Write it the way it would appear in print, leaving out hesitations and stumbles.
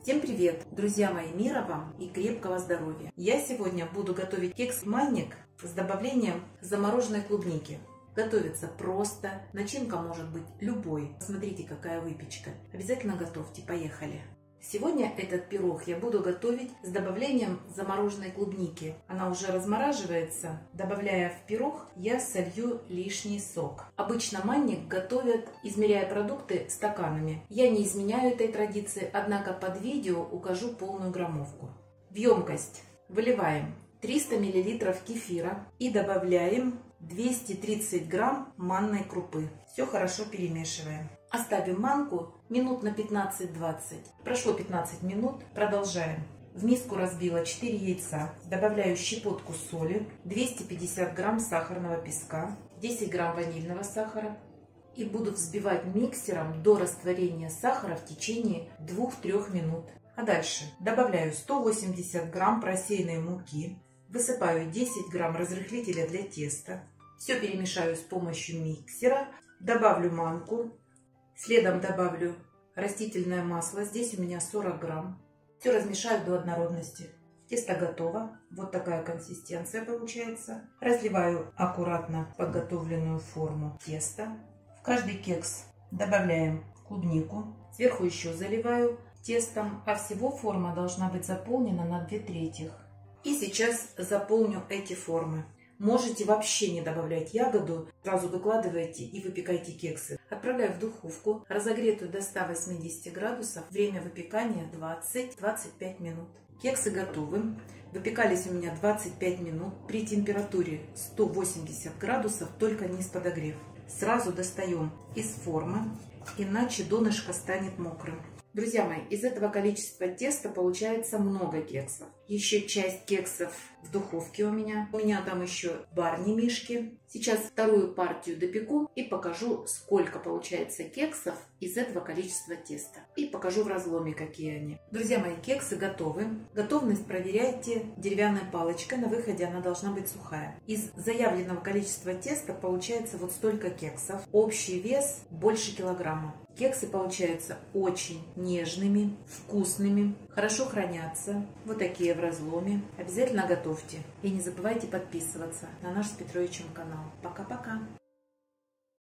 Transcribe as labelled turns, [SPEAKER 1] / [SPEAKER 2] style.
[SPEAKER 1] Всем привет, друзья мои, мира вам и крепкого здоровья. Я сегодня буду готовить кекс-манник с добавлением замороженной клубники. Готовится просто, начинка может быть любой. Смотрите, какая выпечка. Обязательно готовьте, поехали. Сегодня этот пирог я буду готовить с добавлением замороженной клубники. Она уже размораживается. Добавляя в пирог, я солью лишний сок. Обычно манник готовят, измеряя продукты стаканами. Я не изменяю этой традиции, однако под видео укажу полную граммовку. В емкость выливаем 300 мл кефира и добавляем 230 грамм манной крупы. Все хорошо перемешиваем. Оставим манку минут на 15-20. Прошло 15 минут. Продолжаем. В миску разбила 4 яйца. Добавляю щепотку соли, 250 грамм сахарного песка, 10 грамм ванильного сахара. И буду взбивать миксером до растворения сахара в течение 2-3 минут. А дальше добавляю 180 грамм просеянной муки. Высыпаю 10 грамм разрыхлителя для теста. Все перемешаю с помощью миксера. Добавлю манку. Следом добавлю растительное масло. Здесь у меня 40 грамм. Все размешаю до однородности. Тесто готово. Вот такая консистенция получается. Разливаю аккуратно в подготовленную форму теста. В каждый кекс добавляем клубнику. Сверху еще заливаю тестом. А всего форма должна быть заполнена на 2/3. И сейчас заполню эти формы. Можете вообще не добавлять ягоду, сразу выкладывайте и выпекайте кексы. Отправляю в духовку, разогретую до 180 градусов. Время выпекания 20-25 минут. Кексы готовы. Выпекались у меня 25 минут при температуре 180 градусов, только низ подогрев. Сразу достаем из формы, иначе донышко станет мокрым. Друзья мои, из этого количества теста получается много кексов. Еще часть кексов в духовке у меня. У меня там еще барни-мишки. Сейчас вторую партию допеку и покажу, сколько получается кексов из этого количества теста. И покажу в разломе, какие они. Друзья мои, кексы готовы. Готовность проверяйте деревянной палочкой. На выходе она должна быть сухая. Из заявленного количества теста получается вот столько кексов. Общий вес больше килограмма. Кексы получаются очень нежными, вкусными, хорошо хранятся. Вот такие в разломе. Обязательно готовьте. И не забывайте подписываться на наш с Петровичем канал. Пока-пока!